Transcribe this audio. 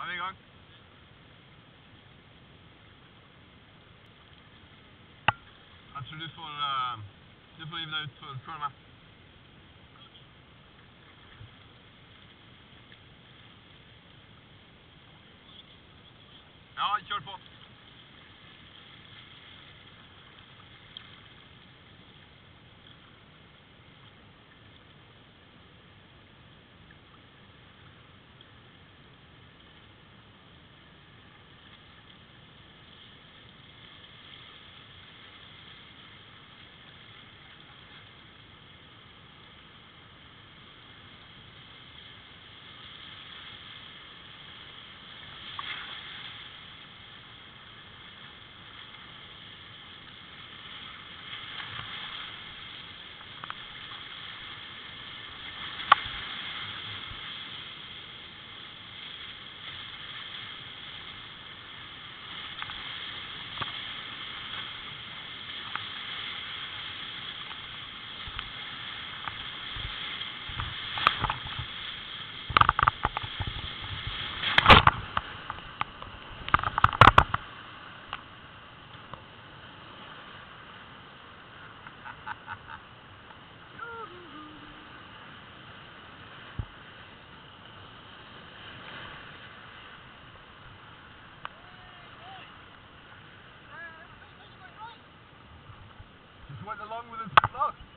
Er vi I gang? Jeg tror du får rive deg ut før meg. Ja, kjør på. Just went along with his flock.